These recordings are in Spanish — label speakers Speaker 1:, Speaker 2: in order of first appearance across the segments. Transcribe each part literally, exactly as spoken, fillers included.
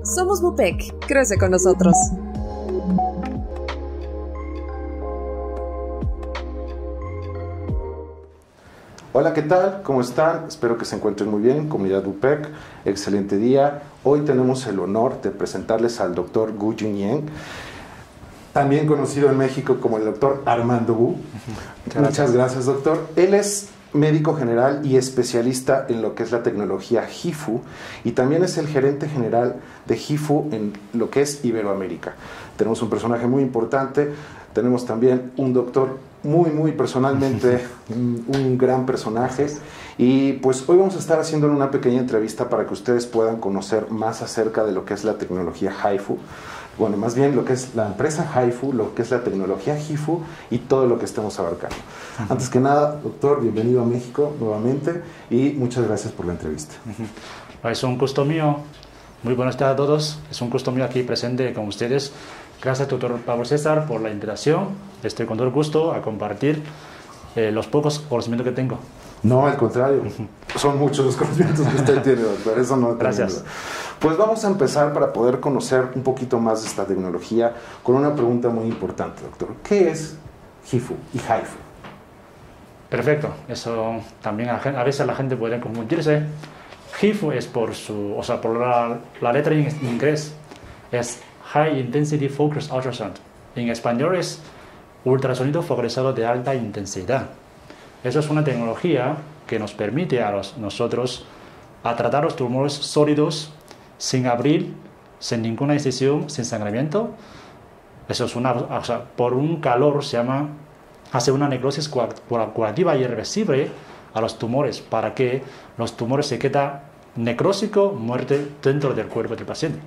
Speaker 1: Somos Bupec, crece con nosotros.
Speaker 2: Hola, ¿qué tal? ¿Cómo están? Espero que se encuentren muy bien, comunidad Bupec. Excelente día. Hoy tenemos el honor de presentarles al doctor Gu Jinying, también conocido en México como el doctor Armando Gu. Muchas, Muchas gracias, doctor. Él es médico general y especialista en lo que es la tecnología HIFU, y también es el gerente general de HIFU en lo que es Iberoamérica. Tenemos un personaje muy importante, tenemos también un doctor muy, muy personalmente, un, un gran personaje, y pues hoy vamos a estar haciendo una pequeña entrevista para que ustedes puedan conocer más acerca de lo que es la tecnología HIFU. Bueno, más bien lo que es la empresa HIFU, lo que es la tecnología HIFU y todo lo que estemos abarcando. Uh-huh. Antes que nada, doctor, bienvenido a México nuevamente y muchas gracias por la entrevista.
Speaker 3: Uh-huh. Es un gusto mío. Muy buenos días a todos. Es un gusto mío aquí presente con ustedes. Gracias, doctor Pablo César, por la invitación. Estoy con todo el gusto a compartir eh, los pocos conocimientos que tengo.
Speaker 2: No, al contrario. Son muchos los conocimientos que usted tiene, doctor. Eso no
Speaker 3: Gracias.
Speaker 2: Pues vamos a empezar para poder conocer un poquito más de esta tecnología con una pregunta muy importante, doctor. ¿Qué es HIFU y HIFU?
Speaker 3: Perfecto. Eso también a, a veces la gente puede confundirse. HIFU es por su, o sea, por la, la letra en inglés es High Intensity Focused Ultrasound. En español es ultrasonido focalizado de alta intensidad. Eso es una tecnología que nos permite a los, nosotros a tratar los tumores sólidos sin abrir, sin ninguna incisión, sin sangramiento. Eso es una, o sea, por un calor se llama, hace una necrosis curativa y irreversible a los tumores para que los tumores se queden necrósico, muerte dentro del cuerpo del paciente.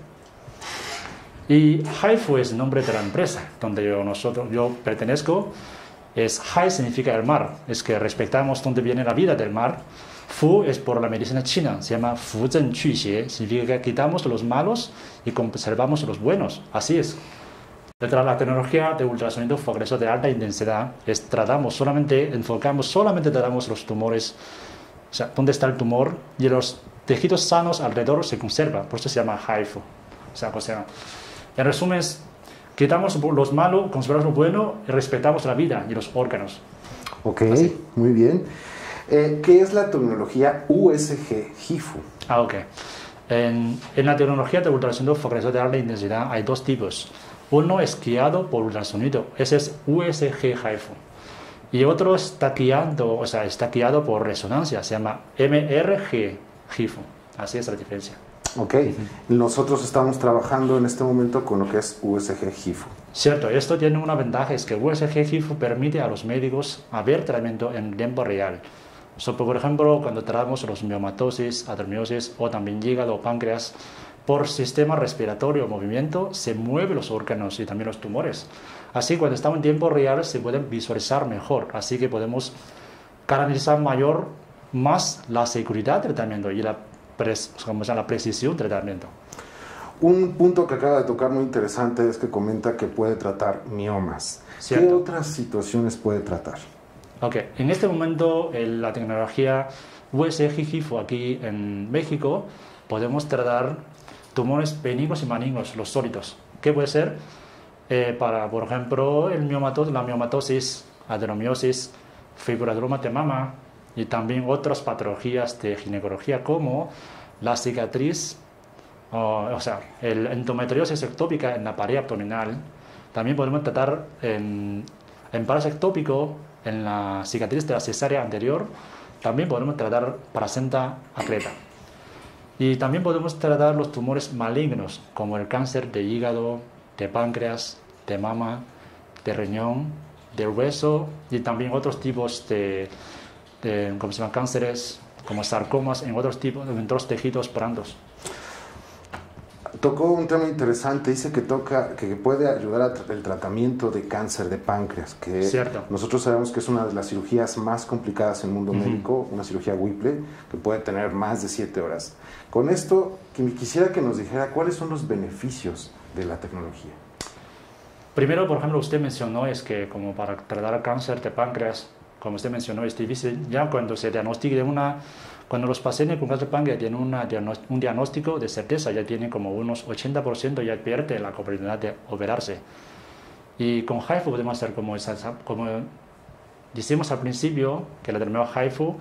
Speaker 3: Y HIFU es el nombre de la empresa donde yo, nosotros, yo pertenezco. Es Hai significa el mar, es que respetamos dónde viene la vida del mar. Fu es por la medicina china, se llama Fu Zhen Qu Xie, significa que quitamos los malos y conservamos los buenos. Así es. Detrás de la tecnología de ultrasonido focalizado de alta intensidad, es, tratamos solamente, enfocamos, solamente tratamos los tumores, o sea, dónde está el tumor, y los tejidos sanos alrededor se conservan, por eso se llama HIFU. O sea, o sea, en resumen, es, quitamos los malos, conservamos lo bueno y respetamos la vida y los órganos.
Speaker 2: Ok, así. Muy bien. Eh, ¿Qué es la tecnología U S G HIFU?
Speaker 3: Ah, ok. En, en la tecnología de ultrasonido focalizado de alta intensidad hay dos tipos. Uno es guiado por ultrasonido, ese es U S G HIFU. Y otro está guiado, o sea, está guiado por resonancia, se llama M R G HIFU. Así es la diferencia.
Speaker 2: Ok, uh-huh. Nosotros estamos trabajando en este momento con lo que es U S G HIFU.
Speaker 3: Cierto, esto tiene una ventaja, es que U S G HIFU permite a los médicos ver tratamiento en tiempo real. So, por ejemplo, cuando tratamos los miomatosis, adenomiosis o también hígado o páncreas, por sistema respiratorio o movimiento se mueven los órganos y también los tumores. Así, cuando estamos en tiempo real se pueden visualizar mejor, así que podemos garantizar mayor, más la seguridad del tratamiento y la como sea, la precisión del tratamiento.
Speaker 2: Un punto que acaba de tocar muy interesante es que comenta que puede tratar miomas.
Speaker 3: Cierto.
Speaker 2: ¿Qué otras situaciones puede tratar?
Speaker 3: Ok, en este momento en la tecnología U S G HIFU aquí en México podemos tratar tumores benignos y malignos, los sólidos. ¿Qué puede ser? Eh, para, por ejemplo, el miomatos, la miomatosis, adenomiosis, fibroadenoma de mama, y también otras patologías de ginecología como la cicatriz, o, o sea, el endometriosis ectópica en la pared abdominal. También podemos tratar en, en parálisis ectópico en la cicatriz de la cesárea anterior. También podemos tratar placenta atleta. Y también podemos tratar los tumores malignos como el cáncer de hígado, de páncreas, de mama, de riñón, de hueso y también otros tipos de De, como se llaman cánceres, como sarcomas, en otros tipos, en otros tejidos blandos.
Speaker 2: Tocó un tema interesante, dice que toca que puede ayudar al tratamiento de cáncer de páncreas, que
Speaker 3: Cierto.
Speaker 2: Nosotros sabemos que es una de las cirugías más complicadas en el mundo uh-huh. médico, una cirugía Whipple, que puede tener más de siete horas. Con esto, quisiera que nos dijera cuáles son los beneficios de la tecnología.
Speaker 3: Primero, por ejemplo, usted mencionó es que como para tratar cáncer de páncreas, como usted mencionó, es difícil. Ya cuando se diagnostique una Cuando los pacientes con cáncer de páncreas tienen una, un diagnóstico de certeza, ya tienen como unos ochenta por ciento, ya pierde la oportunidad de operarse. Y con HIFU podemos hacer como, esa, como decimos al principio, que la terminología HIFU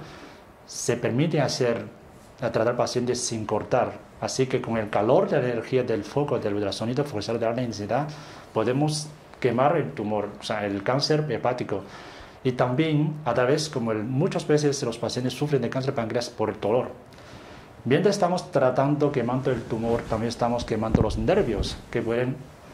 Speaker 3: se permite hacer, a tratar pacientes sin cortar. Así que con el calor de la energía del foco del ultrasonido focal de alta intensidad podemos quemar el tumor, o sea, el cáncer hepático. Y también, a través, como el, muchas veces los pacientes sufren de cáncer de páncreas por el dolor. Mientras estamos tratando, quemando el tumor, también estamos quemando los nervios que pueden,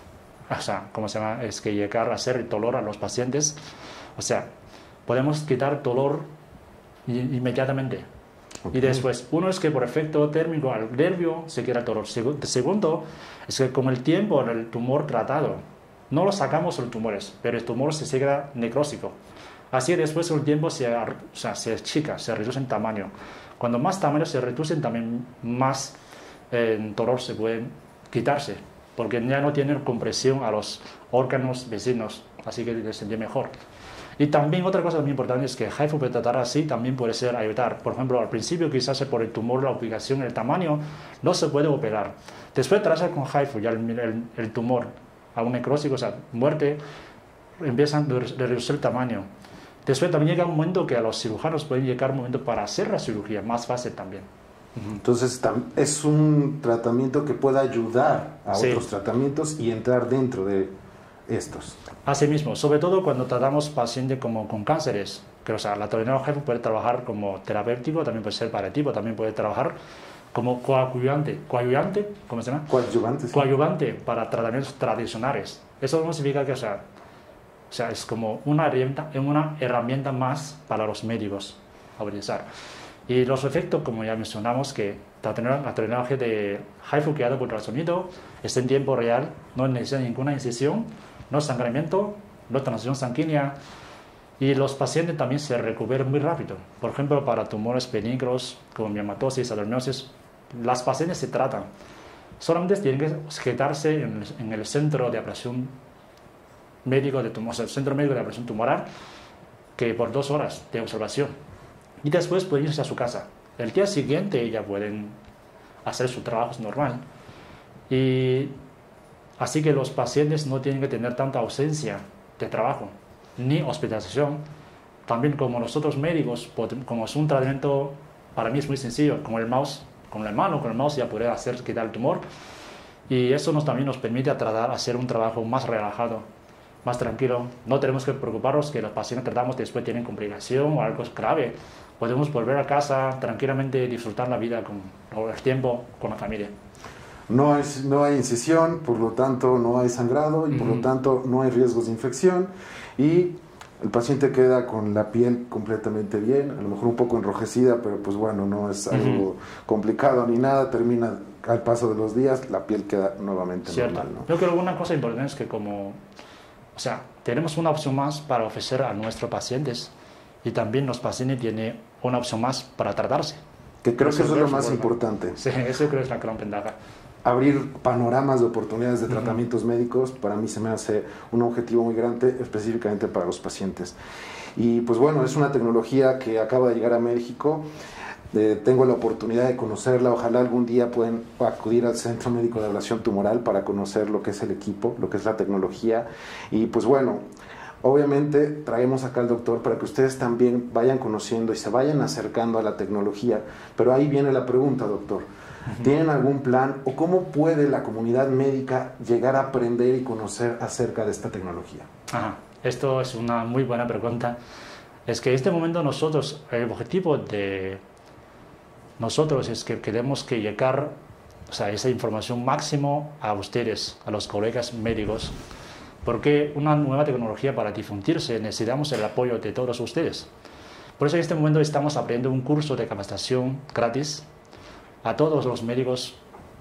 Speaker 3: o sea, ¿cómo se llama? Es que llegar a hacer el dolor a los pacientes. O sea, podemos quitar dolor inmediatamente. Okay. Y después, uno es que por efecto térmico al nervio se queda el dolor. Segundo, es que con el tiempo el tumor tratado, no lo sacamos los tumores, pero el tumor se queda necrósico. Así que después con el tiempo se, o sea, se achica, se reduce en tamaño. Cuando más tamaño se reduce, también más eh, dolor se puede quitarse, porque ya no tiene compresión a los órganos vecinos, así que se siente mejor. Y también otra cosa muy importante es que HIFU puede tratar así, también puede ser ayudar. Por ejemplo, al principio quizás por el tumor, la ubicación, el tamaño, no se puede operar. Después de tratar con HIFU, ya el, el, el tumor a un necrósico, o sea, muerte, empiezan a reducir el tamaño. Después también llega un momento que a los cirujanos pueden llegar un momento para hacer la cirugía, más fácil también.
Speaker 2: Entonces es un tratamiento que puede ayudar a sí. otros tratamientos y entrar dentro de estos.
Speaker 3: Así mismo, sobre todo cuando tratamos pacientes como con cánceres, que o sea, la terminología puede trabajar como terapéutico, también puede ser paliativo, también puede trabajar como coadyuvante, coadyuvante, ¿cómo se llama?
Speaker 2: Coadyuvante, sí.
Speaker 3: Coadyuvante para tratamientos tradicionales. Eso no significa que, o sea, o sea, es como una herramienta, una herramienta más para los médicos a utilizar. Y los efectos, como ya mencionamos, que la tecnología de HIFU guiado por ultrasonido es en tiempo real, no necesita ninguna incisión, no sangramiento, no transfusión sanguínea, y los pacientes también se recuperan muy rápido. Por ejemplo, para tumores benignos como miomatosis, adenomiosis, las pacientes se tratan. Solamente tienen que quedarse en el, en el centro de operación médico de tumor, o sea, el centro médico de operación tumoral, que por dos horas de observación. Y después pueden irse a su casa. El día siguiente ya pueden hacer su trabajo normal. Y así que los pacientes no tienen que tener tanta ausencia de trabajo, ni hospitalización. También como nosotros médicos, como es un tratamiento, para mí es muy sencillo, con el mouse, con la mano, con el mouse ya puede hacer quitar el tumor. Y eso nos, también nos permite tratar, hacer un trabajo más relajado, más tranquilo. No tenemos que preocuparnos que los pacientes que tratamos después tienen complicación o algo grave. Podemos volver a casa tranquilamente, disfrutar la vida con el tiempo con la familia.
Speaker 2: No hay, no hay incisión, por lo tanto no hay sangrado y uh-huh. por lo tanto no hay riesgos de infección y el paciente queda con la piel completamente bien, a lo mejor un poco enrojecida, pero pues bueno, no es algo uh-huh. complicado ni nada, termina al paso de los días, la piel queda nuevamente
Speaker 3: Cierto.
Speaker 2: normal, ¿no?
Speaker 3: Yo creo que una cosa importante es que como, o sea, tenemos una opción más para ofrecer a nuestros pacientes y también los pacientes tienen una opción más para tratarse.
Speaker 2: Que creo que eso es lo más importante.
Speaker 3: Sí, eso creo que es la gran ventaja.
Speaker 2: Abrir panoramas de oportunidades de tratamientos uh-huh. médicos, para mí se me hace un objetivo muy grande, específicamente para los pacientes. Y pues bueno, es una tecnología que acaba de llegar a México. Eh, tengo la oportunidad de conocerla, ojalá algún día puedan acudir al Centro Médico de Ablación Tumoral para conocer lo que es el equipo, lo que es la tecnología. Y pues bueno, obviamente traemos acá al doctor para que ustedes también vayan conociendo y se vayan acercando a la tecnología. Pero ahí viene la pregunta, doctor. ¿Tienen algún plan o cómo puede la comunidad médica llegar a aprender y conocer acerca de esta tecnología?
Speaker 3: Ajá. Esto es una muy buena pregunta. Es que en este momento nosotros, el objetivo de nosotros es que queremos que llegar, o sea, esa información máximo a ustedes, a los colegas médicos, porque una nueva tecnología para difundirse necesitamos el apoyo de todos ustedes. Por eso en este momento estamos abriendo un curso de capacitación gratis a todos los médicos,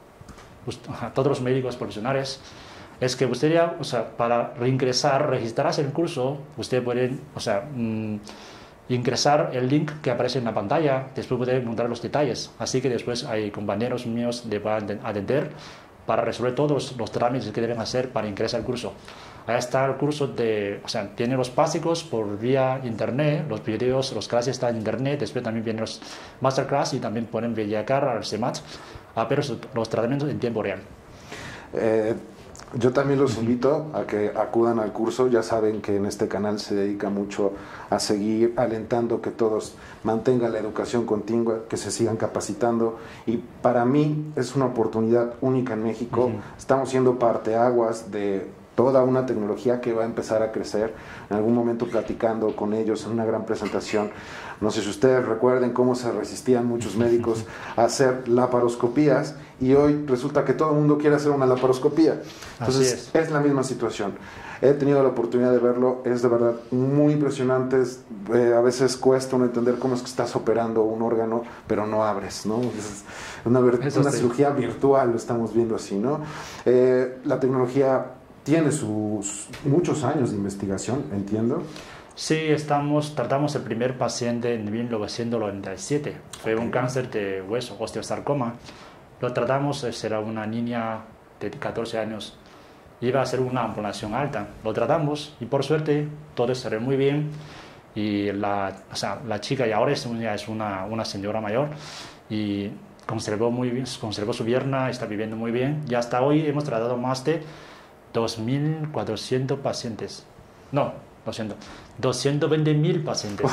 Speaker 3: a todos los médicos profesionales. Es que usted ya, o sea, para reingresar, registrarse en el curso, usted puede, o sea, mmm, ingresar el link que aparece en la pantalla, después puede encontrar los detalles. Así que después hay compañeros míos que van a atender para resolver todos los trámites que deben hacer para ingresar al curso. Ahí está el curso de, o sea, tiene los básicos por vía internet, los videos, los clases están en internet, después también vienen los masterclass y también pueden viajar al CEMAT a ver los tratamientos en tiempo real.
Speaker 2: Eh, yo también los invito a que acudan al curso. Ya saben que en este canal se dedica mucho a seguir alentando que todos mantengan la educación continua, que se sigan capacitando, y para mí es una oportunidad única en México. Uh-huh. Estamos siendo parteaguas de toda una tecnología que va a empezar a crecer. En algún momento platicando con ellos en una gran presentación, no sé si ustedes recuerden cómo se resistían muchos médicos a hacer laparoscopías, y hoy resulta que todo el mundo quiere hacer una laparoscopía. Entonces es. es la misma situación. He tenido la oportunidad de verlo, es de verdad muy impresionante. Es, eh, a veces cuesta uno entender cómo es que estás operando un órgano, pero no abres, ¿no? Es una, una sí. cirugía virtual, lo estamos viendo así, ¿no? Eh, la tecnología tiene sus muchos años de investigación, entiendo.
Speaker 3: Sí, estamos, tratamos el primer paciente en mil novecientos noventa y siete. Fue okay. un cáncer de hueso, osteosarcoma. Lo tratamos, era una niña de catorce años. Iba a ser una amputación alta. Lo tratamos y por suerte todo salió muy bien. Y la, o sea, la chica ya ahora es, una, es una, una señora mayor y conservó, muy bien, conservó su pierna, está viviendo muy bien. Y hasta hoy hemos tratado más de dos mil cuatrocientos pacientes. No, lo siento, doscientos veinte mil pacientes.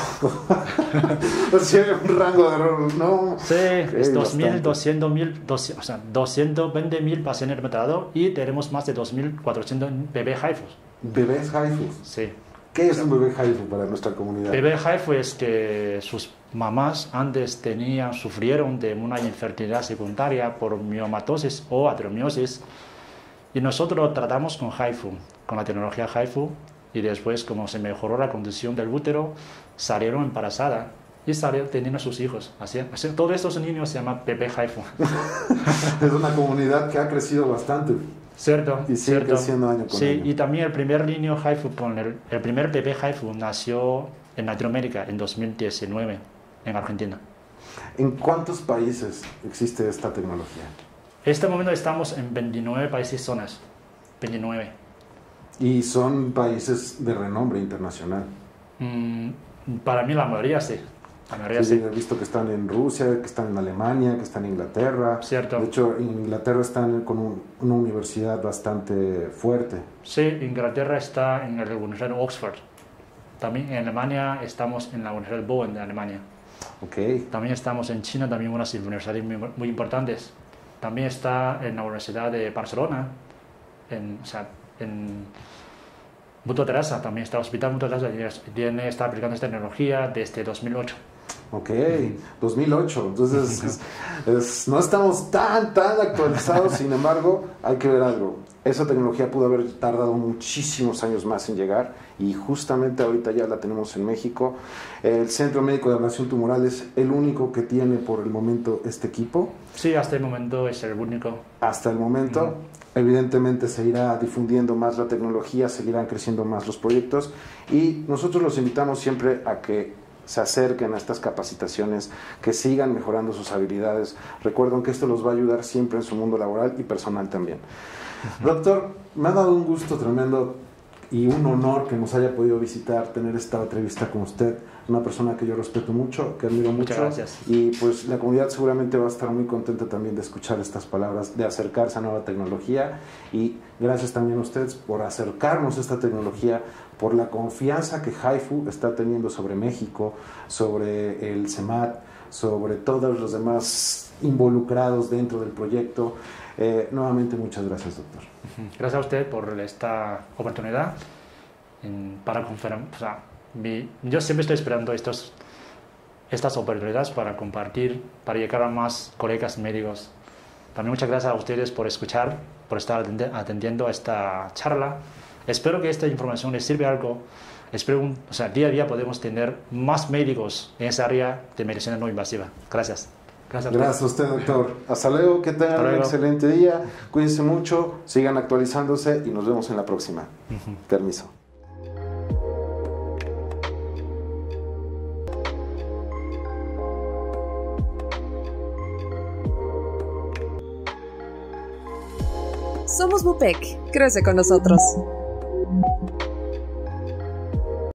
Speaker 2: O sea, un rango de error, ¿no?
Speaker 3: Sí, es dos mil doscientos mil, o sea, doscientos veinte mil pacientes hemos tratado y tenemos más de dos mil cuatrocientos bebés HIFU.
Speaker 2: ¿Bebés HIFU?
Speaker 3: Sí.
Speaker 2: ¿Qué es un bebé HIFU para nuestra comunidad?
Speaker 3: Bebé HIFU es que sus mamás antes tenían, sufrieron de una infertilidad secundaria por miomatosis o adenomiosis. Y nosotros lo tratamos con HIFU, con la tecnología HIFU, y después, como se mejoró la condición del útero, salieron embarazadas y salieron teniendo a sus hijos. Así, así, todos estos niños se llaman bebé HIFU.
Speaker 2: Es una comunidad que ha crecido bastante.
Speaker 3: Cierto.
Speaker 2: Y sigue
Speaker 3: cierto.
Speaker 2: creciendo año con
Speaker 3: sí,
Speaker 2: año.
Speaker 3: Y también el primer niño HIFU, con el, el primer bebé HIFU nació en Latinoamérica en dos mil diecinueve, en Argentina.
Speaker 2: ¿En cuántos países existe esta tecnología?
Speaker 3: En este momento estamos en veintinueve países y zonas. veintinueve.
Speaker 2: ¿Y son países de renombre internacional?
Speaker 3: Mm, para mí la mayoría sí. La mayoría
Speaker 2: sí,
Speaker 3: sí.
Speaker 2: He visto que están en Rusia, que están en Alemania, que están en Inglaterra.
Speaker 3: Cierto.
Speaker 2: De hecho, en Inglaterra están con un, una universidad bastante fuerte.
Speaker 3: Sí, Inglaterra está en la Universidad de Oxford. También en Alemania estamos en la Universidad de Bonn de Alemania.
Speaker 2: Okay.
Speaker 3: También estamos en China, también unas universidades muy, muy importantes. También está en la Universidad de Barcelona, en, o sea, en Mutua Teresa, también está el Hospital Mutua Teresa, tiene, está aplicando esta tecnología desde dos mil ocho.
Speaker 2: Ok, dos mil ocho, entonces es, es, no estamos tan, tan actualizados, sin embargo, hay que ver algo. Esa tecnología pudo haber tardado muchísimos años más en llegar y justamente ahorita ya la tenemos en México. El Centro Médico de Ablación Tumoral es el único que tiene por el momento este equipo.
Speaker 3: Sí, hasta el momento es el único.
Speaker 2: Hasta el momento. Uh-huh. Evidentemente se irá difundiendo más la tecnología, seguirán creciendo más los proyectos y nosotros los invitamos siempre a que se acerquen a estas capacitaciones, que sigan mejorando sus habilidades. Recuerden que esto los va a ayudar siempre en su mundo laboral y personal también. Uh-huh. Doctor, me ha dado un gusto tremendo y un honor que nos haya podido visitar, tener esta entrevista con usted, una persona que yo respeto mucho, que admiro mucho.
Speaker 3: Muchas gracias.
Speaker 2: Y pues la comunidad seguramente va a estar muy contenta también de escuchar estas palabras, de acercarse a nueva tecnología, y gracias también a ustedes por acercarnos a esta tecnología, por la confianza que HIFU está teniendo sobre México, sobre el CEMAT, sobre todos los demás involucrados dentro del proyecto. Eh, nuevamente muchas gracias, doctor.
Speaker 3: Gracias a usted por esta oportunidad en, para conferir, o sea, mi, yo siempre estoy esperando estos, estas oportunidades para compartir, para llegar a más colegas médicos. También muchas gracias a ustedes por escuchar, por estar atendiendo a esta charla. Espero que esta información les sirva algo. Espero, un, o sea, día a día podemos tener más médicos en esa área de medicina no invasiva. Gracias.
Speaker 2: Gracias a, Gracias a usted, doctor. Hasta luego, que tengan un excelente día. Cuídense mucho, sigan actualizándose y nos vemos en la próxima. Uh-huh. Permiso.
Speaker 1: Somos Bupec. Crece con nosotros.